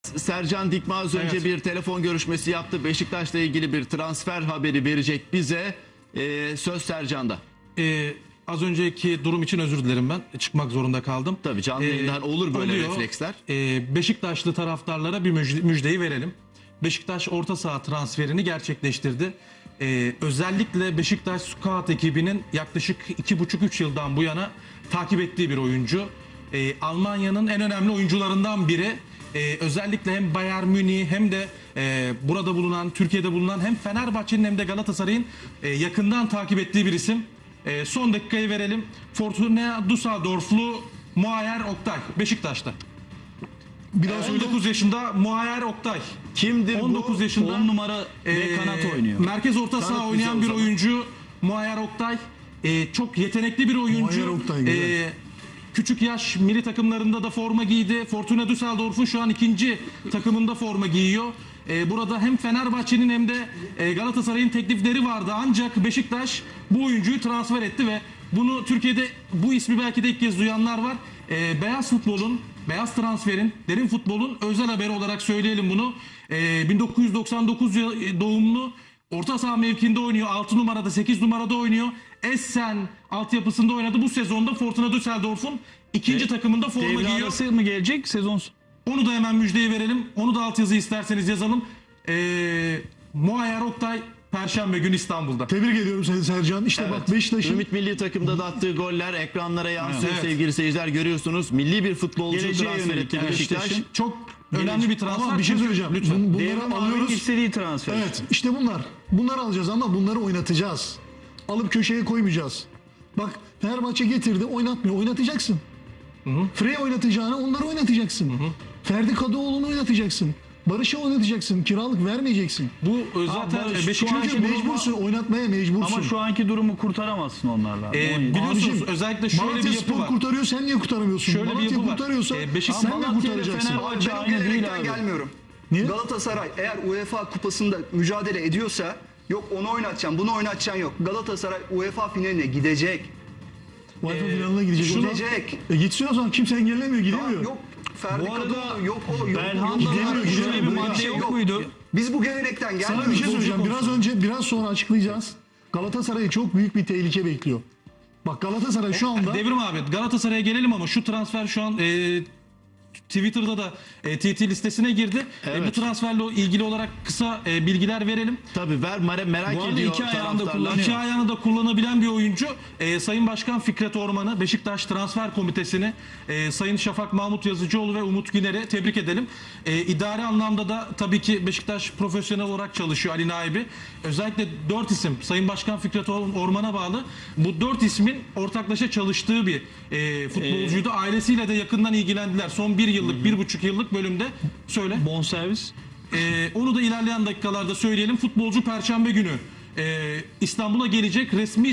Sercan Dikme az önce Evet. bir telefon görüşmesi yaptı. Beşiktaş'la ilgili bir transfer haberi verecek bize. Söz Sercan'da. Az önceki durum için özür dilerim ben. Çıkmak zorunda kaldım. Tabii canlı yayından olur böyle refleksler. Beşiktaşlı taraftarlara bir müjdeyi verelim. Beşiktaş orta saha transferini gerçekleştirdi. Özellikle Beşiktaş Scout ekibinin yaklaşık 2,5-3 yıldan bu yana takip ettiği bir oyuncu. Almanya'nın en önemli oyuncularından biri. Özellikle hem Bayern Münih hem de burada bulunan, Türkiye'de bulunan hem Fenerbahçe'nin hem de Galatasaray'ın yakından takip ettiği bir isim. Son dakikayı verelim. Fortuna Düsseldorflu Muayyer Oktay Beşiktaş'ta. Biraz 19 yaşında Muayyer Oktay. Kimdir 19 bu? yaşında 10 numara ve kanat oynuyor. Merkez orta saha Kanat oynayan bize bir o zaman. oyuncu Muayyer Oktay. Çok yetenekli bir oyuncu. Muayyer Oktay, güzel. Küçük yaş milli takımlarında da forma giydi. Fortuna Düsseldorf'un şu an 2. takımında forma giyiyor. Burada hem Fenerbahçe'nin hem de Galatasaray'ın teklifleri vardı. Ancak Beşiktaş bu oyuncuyu transfer etti ve bunu Türkiye'de bu ismi belki de ilk kez duyanlar var. Beyaz futbolun, beyaz transferin, derin futbolun özel haberi olarak söyleyelim bunu. 1999 doğumlu, orta saha mevkinde oynuyor. 6 numarada, 8 numarada oynuyor. Essen altyapısında oynadı. Bu sezonda Fortuna Düsseldorf'un 2. takımında forma Devre giyiyor. arası mı gelecek sezon? Onu da hemen müjdeyi verelim. Onu da altyazı isterseniz yazalım. Muayyer Oktay Perşembe günü İstanbul'da. tebrik ediyorum seni Sercan. İşte bak Beşiktaş'ın Ümit milli takımda da attığı goller ekranlara yansıyor sevgili seyirciler, görüyorsunuz. Milli bir futbolcu Geleceğe transfer yönelik etti Beşiktaş. Beşiktaş'ın Çok önemli bir transfer. ama bir şey söyleyeceğim. Lütfen. Bunları Devrim alıyoruz. abinin istediği transfer. Evet, işte bunlar. Bunları alacağız ama bunları oynatacağız. Alıp köşeye koymayacağız. Bak Fenerbahçe getirdi, oynatmıyor. Oynatacaksın. Frey oynatacağına onları oynatacaksın. Ferdi Kadıoğlu'nu oynatacaksın. Barış'ı oynatacaksın. Kiralık vermeyeceksin. Bu zaten Barış, Beşiktaş'ın Çünkü mecbursun, oynatmaya mecbursun. Ama şu anki durumu kurtaramazsın onlarla. biliyorsunuz Abicim, özellikle şöyle bir Malatya yapı Spor var. kurtarıyor, sen niye kurtaramıyorsun? Şöyle bir Malatya yapı var. kurtarıyorsa Beşiktaş- sen de Malatya ile kurtaracaksın. Fenerbahçe Ben o aynı değil gelenekten abi. gelmiyorum. Niye? Galatasaray eğer UEFA kupasında mücadele ediyorsa yok onu oynatacaksın, bunu oynatacaksın yok. Galatasaray UEFA finaline gidecek. UEFA finaline gidecek o zaman. Gidecek. Gitsin o zaman, kimse engellemiyor, gidemiyor. Tamam, yok Ferdi Bu arada Kadıoğlu, yok o, yok Belhanda'da Gidemiyor, şöyle gidemiyor. bir Böyle madde bir şey yok muydu? Biz bu gelenekten Sana gelmiyoruz. bir şey söyleyeceğim. Biraz sonra açıklayacağız. Galatasaray'ı çok büyük bir tehlike bekliyor. Bak Galatasaray şu anda Devrim abi Galatasaray'a gelelim ama şu transfer şu an Twitter'da da TT listesine girdi. Bu transferle ilgili olarak kısa bilgiler verelim. Tabii ver, merak Bu arada ediyor iki ayağını da taraftarlar. kullanıyor. İki ayağını da kullanabilen bir oyuncu. Sayın Başkan Fikret Orman'ı, Beşiktaş Transfer Komitesi'ni, Sayın Şafak Mahmut Yazıcıoğlu ve Umut Güner'i tebrik edelim. İdari anlamda da tabii ki Beşiktaş profesyonel olarak çalışıyor Ali Naibi. Özellikle 4 isim Sayın Başkan Fikret Orman'a bağlı. Bu 4 ismin ortaklaşa çalıştığı bir futbolcuydu. Ailesiyle de yakından ilgilendiler. Son 1 yıllık, 1,5 yıllık bölümde söyle. Bonservis. Onu da ilerleyen dakikalarda söyleyelim. Futbolcu Perşembe günü İstanbul'a gelecek,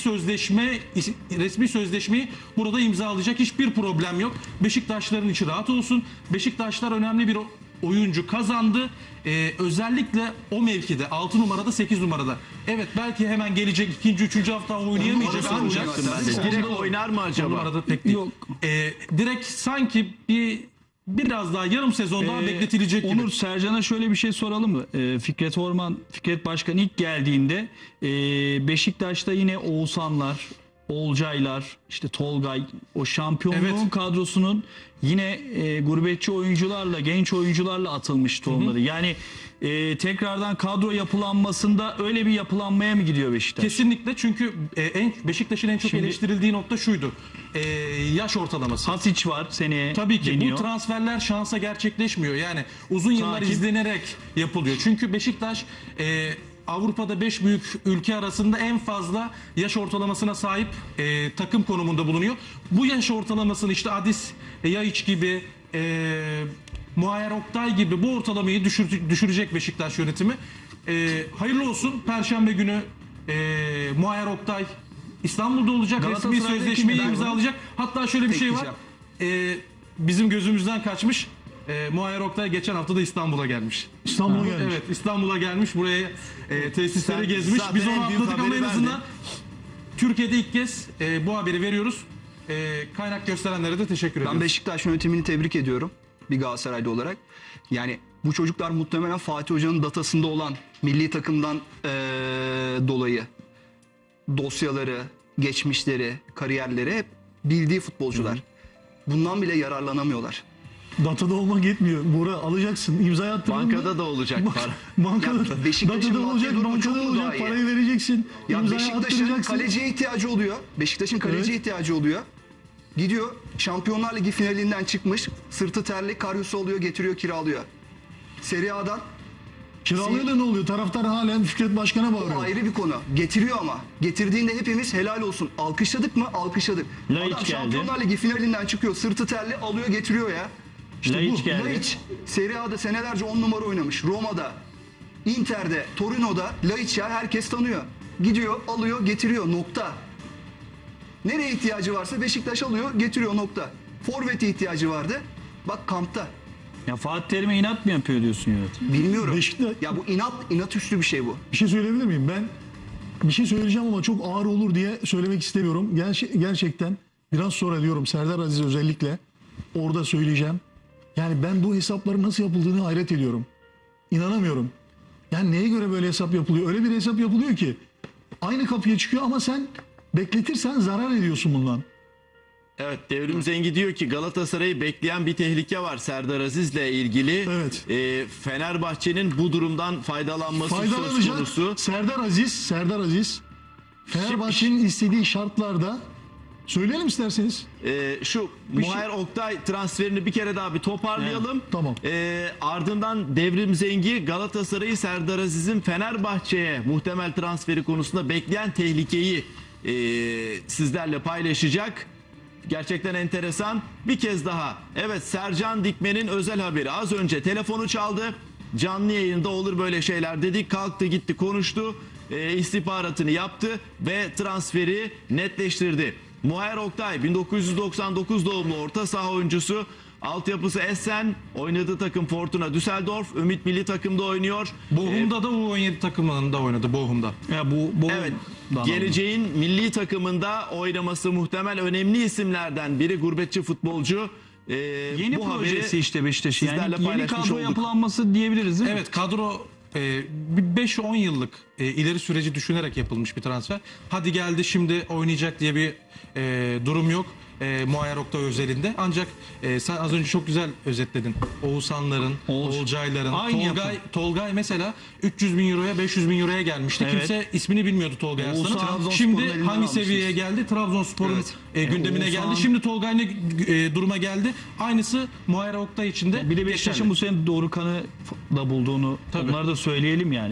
resmi sözleşmeyi burada imzalayacak. Hiçbir problem yok. Beşiktaşların içi rahat olsun. Beşiktaşlar önemli bir oyuncu kazandı. Özellikle o mevkide 6 numarada 8 numarada. Evet belki hemen gelecek 2. 3. hafta oynayamayacak Onu ancak soracaktım ben de. Direkt oynar mı o acaba? numarada pek değil. Yok. Direkt sanki biraz daha yarım sezon daha bekletilecek gibi. Onur, Sercan'a şöyle bir şey soralım mı? Fikret Başkan ilk geldiğinde Beşiktaş'ta yine Oğuzhanlar, Olcaylar, işte Tolgay, o şampiyonluğun Evet. kadrosunun yine gurbetçi oyuncularla, genç oyuncularla atılmış tohumları. Yani tekrardan kadro yapılanmasında öyle bir yapılanmaya mı gidiyor Beşiktaş? Kesinlikle çünkü Beşiktaş'ın en çok Şimdi- eleştirildiği nokta şuydu. Yaş ortalaması. Hasic var seneye Tabii ki deniyor. bu transferler şansa gerçekleşmiyor. Yani uzun yıllar Takip. izlenerek yapılıyor. Çünkü Beşiktaş Avrupa'da 5 büyük ülke arasında en fazla yaş ortalamasına sahip takım konumunda bulunuyor. Bu yaş ortalamasını işte Adis Yaiç gibi Muayyer Oktay gibi bu ortalamayı düşürecek Beşiktaş yönetimi. Hayırlı olsun. Perşembe günü Muayyer Oktay İstanbul'da olacak. Resmi Galatasaray'daki sözleşmeyi neden? imzalayacak. Hatta şöyle bir şey var. Bizim gözümüzden kaçmış. Muayyer Oktay geçen hafta da İstanbul'a gelmiş. İstanbul'a gelmiş. Evet İstanbul'a gelmiş. Buraya tesisleri Sen gezmiş. zaten Biz en onu büyük atladık ama haberi en azından verdin. Türkiye'de ilk kez bu haberi veriyoruz. Kaynak gösterenlere de teşekkür ediyoruz. Ben Beşiktaş yönetimini tebrik ediyorum bir Galatasaraylı olarak. Yani Bu çocuklar muhtemelen Fatih Hoca'nın datasında olan milli takımdan dolayı dosyaları, geçmişleri, kariyerleri hep bildiği futbolcular. Bundan bile yararlanamıyorlar. Datada olmak yetmiyor. Bora alacaksın, imza attırdın mı? Bankada da olacak para. Bankada, Ya Beşiktaş'ın datada olacak, maddi durumu çok bankada mu daha olacak, iyi? parayı vereceksin. Ya imzayı Beşiktaş'ın attıracaksın. kaleciye ihtiyacı oluyor. Beşiktaş'ın kaleciye Evet. ihtiyacı oluyor. Gidiyor Şampiyonlar Ligi finalinden çıkmış. Sırtı terli Karius'u alıyor, getiriyor, kiralıyor. Serie A'dan Kiralıyor da ne oluyor? Taraftar halen Fikret Başkan'a o bağırıyor. ayrı bir konu. Getiriyor ama. Getirdiğinde hepimiz helal olsun. Alkışladık mı? Alkışladık. Laiç Adam geldi. Şampiyonlar Ligi finalinden çıkıyor. Sırtı terli alıyor, getiriyor ya. Laiç geldi. Laiç Serie A'da senelerce 10 numara oynamış. Roma'da, Inter'de, Torino'da Laiç ya herkes tanıyor. Gidiyor, alıyor, getiriyor. Nokta. Nereye ihtiyacı varsa Beşiktaş alıyor, getiriyor. Nokta. Forvet'e ihtiyacı vardı. Bak kampta. Ya Fatih Terim'e inat mı yapıyor diyorsun yönetim? Bilmiyorum. Beşiktaş- Ya bu inat üstü bir şey bu. Bir şey söyleyebilir miyim? Ben bir şey söyleyeceğim ama çok ağır olur diye söylemek istemiyorum. Gerçekten biraz sonra diyorum Serdar Aziz özellikle orada söyleyeceğim. Yani ben bu hesapların nasıl yapıldığını hayret ediyorum. İnanamıyorum. Yani neye göre böyle hesap yapılıyor? Öyle bir hesap yapılıyor ki aynı kapıya çıkıyor ama sen bekletirsen zarar ediyorsun bundan. Evet, Devrim Zengi diyor ki Galatasaray'ı bekleyen bir tehlike var Serdar Aziz'le ilgili. Evet. Fenerbahçe'nin bu durumdan faydalanması söz Faydalanacak konusu. Serdar Aziz Fenerbahçe'nin istediği şartlarda söyleyelim isterseniz. Şu Muayyer Oktay transferini bir kere daha bir toparlayalım. Evet, tamam. Ardından Devrim Zengi Galatasaray'ı Serdar Aziz'in Fenerbahçe'ye muhtemel transferi konusunda bekleyen tehlikeyi sizlerle paylaşacak. Gerçekten enteresan. Bir kez daha. Evet, Sercan Dikmen'in özel haberi. Az önce telefonu çaldı. Canlı yayında olur böyle şeyler dedik. Kalktı gitti konuştu. İstihbaratını yaptı ve transferi netleştirdi. Muayyer Oktay 1999 doğumlu orta saha oyuncusu. Altyapısı Essen, oynadığı takım Fortuna Düsseldorf, Ümit milli takımda oynuyor. Bochum'da da U17 takımında oynadı Bochum'da. Ya bu Evet, geleceğin milli takımında oynaması muhtemel önemli isimlerden biri, gurbetçi futbolcu. yeni bu haberi projesi işte Beşiktaş'ın. sizlerle Yani yeni paylaşmış kadro olduk. yapılanması diyebiliriz değil mi? Evet, kadro 5-10 yıllık ileri süreci düşünerek yapılmış bir transfer. Hadi geldi şimdi oynayacak diye bir durum yok. Muayyer Oktay özelinde. Ancak sen az önce çok güzel özetledin. Oğuzhanların, Olcayların, Aynı Tolgay mesela 300 bin euroya 500 bin euroya gelmişti. Evet. Kimse ismini bilmiyordu Tolgay Oğuzhan, Arslan'ın. Trabzonspor'un Şimdi elinden hangi almışız. seviyeye geldi? Trabzonspor'un gündemine Oğuzhan- geldi. Şimdi Tolgay ne duruma geldi? Aynısı Muayyer Oktay için de Bir de Beşiktaş'ın geçerli. bu sene Dorukhan'ı da bulduğunu Tabii. onları da söyleyelim yani.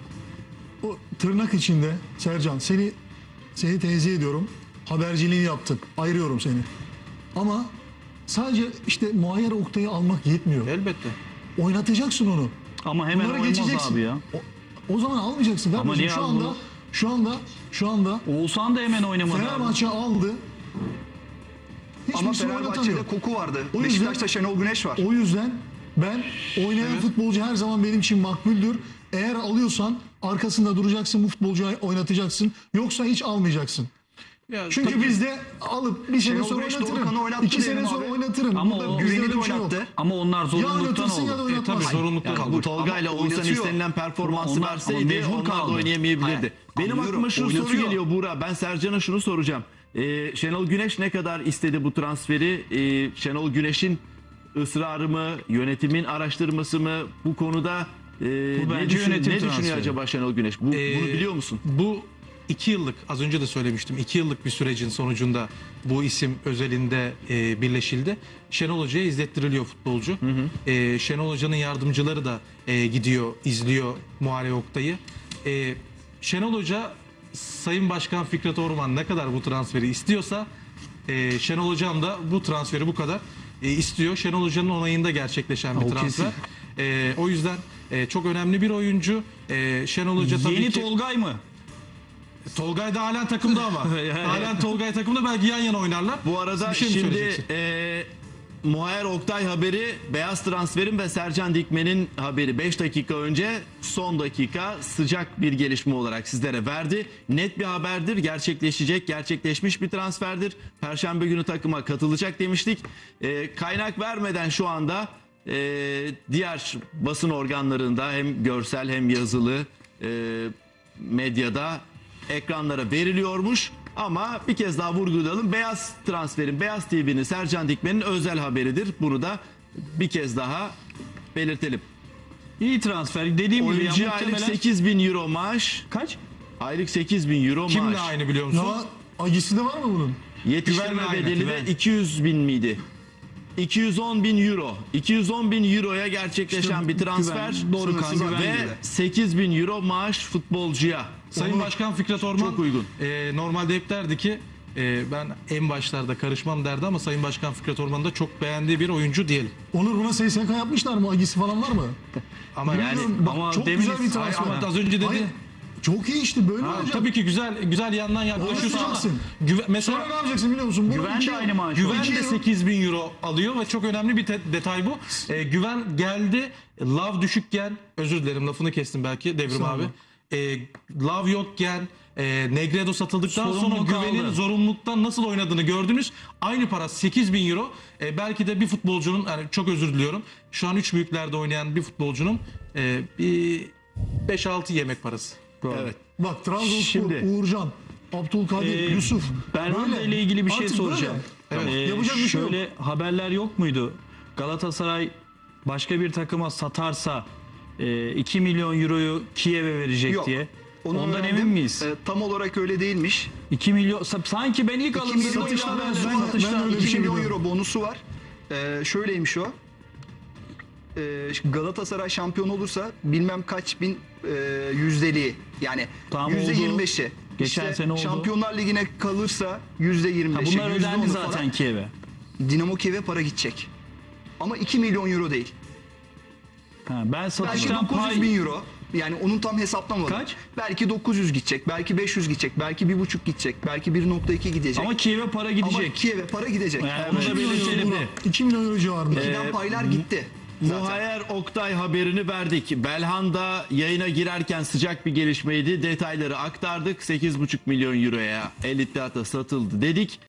O tırnak içinde Sercan seni tenzih ediyorum. Haberciliğini yaptın. Ayırıyorum seni. Ama sadece işte Muayyer Oktay'ı almak yetmiyor. Elbette. Oynatacaksın onu. Ama hemen Bunları oynamaz geçeceksin. abi ya. O zaman almayacaksın kardeşim. niye Şu abi anda şu anda Oğuzhan da hemen oynamadı abi. Fenerbahçe aldı. Ama Hiçbirisini Fenerbahçe'de oynatamıyor. koku vardı. O yüzden- Beşiktaş'ta Şenol Güneş var. O yüzden ben oynayan futbolcu her zaman benim için makbuldür. Eğer alıyorsan arkasında duracaksın, bu futbolcuyu oynatacaksın. Yoksa hiç almayacaksın. Ya, Çünkü tabii- bizde alıp bir sene Şenol sonra Güneş oynatırım. Dorukhan'ı oynattı 2 sene diyelim sonra abi. oynatırım. Ama Burada o- bizde Güven'i de öyle bir şey yok. oynattı. Ama onlar Ya zorunluluktan oynatırsın ya da oldu. oynatmazsın. tabii zorunluluktan Bu oldu. Tolga ile Ama Oğuzhan oynatıyor. istenilen performansı Ama verseydi mecbur onlar da kaldı. oynayamayabilirdi. Hayır, Benim anlıyorum, aklıma şu soru oynatıyor. geliyor Buğra. Ben Sercan'a şunu soracağım. Şenol Güneş ne kadar istedi bu transferi? Şenol Güneş'in ısrarı mı, yönetimin araştırması mı bu konuda ne bence yönetim düşünüyor transferi. acaba Şenol Güneş? Bunu biliyor musun? Bu 2 yıllık, az önce de söylemiştim, 2 yıllık bir sürecin sonucunda bu isim özelinde birleşildi. Şenol Hoca'ya izlettiriliyor futbolcu. Şenol Hoca'nın yardımcıları da gidiyor, izliyor Muayyer Oktay'ı. Şenol Hoca, Sayın Başkan Fikret Orman ne kadar bu transferi istiyorsa Şenol Hocam da bu transferi bu kadar istiyor. Şenol Hoca'nın onayında gerçekleşen bir O transfer. O yüzden çok önemli bir oyuncu. Şenol Hoca tabii Yeni ki... Tolgay mı? Tolgay da halen takımda ama. Halen Tolgay takımda, belki yan yana oynarlar. Bu arada Bir şey mi şimdi söyleyeceksin? Muayyer Oktay haberi, beyaz transferin ve Sercan Dikmen'in haberi 5 dakika önce, son dakika sıcak bir gelişme olarak sizlere verdi. Net bir haberdir, gerçekleşmiş bir transferdir. Perşembe günü takıma katılacak demiştik. Kaynak vermeden şu anda diğer basın organlarında hem görsel hem yazılı medyada ekranlara veriliyormuş. Ama bir kez daha vurgulayalım. Beyaz transferin, Beyaz TV'nin, Sercan Dikmen'in özel haberidir. Bunu da bir kez daha belirtelim. İyi transfer. Dediğim gibi ya, Oyuncuya aylık muhtemelen 8.000 euro maaş. kaç? Aylık 8.000 euro Kimle maaş. aynı biliyor Ne musun? var? Agisi de var mı bunun? Yetiştirme Güvenle aynı, bedeli de güven. 200.000 miydi? 210.000 euro. 210.000 euroya gerçekleşen bir transfer. güven, doğru kan, güven Ve gibi. 8.000 euro maaş futbolcuya. Sayın Başkan Fikret Orman Çok uygun. Normalde hep derdi ki ben en başlarda karışmam derdi ama Sayın Başkan Fikret Orman da çok beğendiği bir oyuncu diyelim. Onur buna SSK yapmışlar mı? Agisi falan var mı? Ama Yani Bilmiyorum. Bak, ama çok demin- güzel bir Hayır, transfer. ama az önce dedi. Hayır, çok iyi işte böyle Ha, olacak. tabii ki güzel yandan yaklaşıyorsun ama Oynatacaksın. mesela Sonra ne yapacaksın biliyor musun? Bunu Güven iki de yıl- aynı maaş. Güven İki de yıl- 8.000 euro alıyor ve çok önemli bir detay bu. Güven geldi. Lav düşükken, özür dilerim lafını kestim belki Devrim Sağ ol. abi. Lav yokken, Negredo satıldıktan sonra Sorumluluk Güven'in aldı. zorunluluktan nasıl oynadığını gördünüz. Aynı para 8.000 euro. Belki de bir futbolcunun, yani çok özür diliyorum. Şu an 3 büyüklerde oynayan bir futbolcunun bir 5-6 yemek parası. Evet. Bak Trabzonspor, Şimdi- Uğurcan, Abdülkadir, Yusuf. Belhanda Böyle. ile ilgili bir şey Artık soracağım. böyle. Yapacak bir şey yok. Şöyle haberler yok muydu? Galatasaray başka bir takıma satarsa 2 milyon euroyu Kiev'e verecek Yok. diye. Onu Ondan öğrendim. emin miyiz? Tam olarak öyle değilmiş. 2 milyon sanki ben ilk 2 alındığımda milyon öyle euro haberler bonusu ben- var. ben öyle bir 2 şey milyon biliyorum. euro bonusu var. Şöyleymiş o. Galatasaray şampiyon olursa bilmem kaç bin yüzdeliği, yani Tamam, %25'i. Geçen sene oldu. Şampiyonlar Ligi'ne kalırsa %25'i. bunlar ödendi %10'u zaten falan. Kiev'e. Dinamo Kiev'e para gidecek. Ama 2 milyon euro değil. Ben Belki satıştan 900 pay bin euro. Yani onun tam hesaplamadım. Kaç? Belki 900 gidecek, belki 500 gidecek, belki 1,5 gidecek, belki 1,2 gidecek. ama Kiev'e para Ama gidecek. Kiev'e para gidecek. Yani onu da 2 milyon belirtelim. euro, 2 milyon euro civarında. Giden paylar gitti. Muhayer Oktay haberini verdik. Belhanda yayına girerken sıcak bir gelişmeydi. Detayları aktardık. 8,5 milyon euroya El İttihat'a satıldı dedik.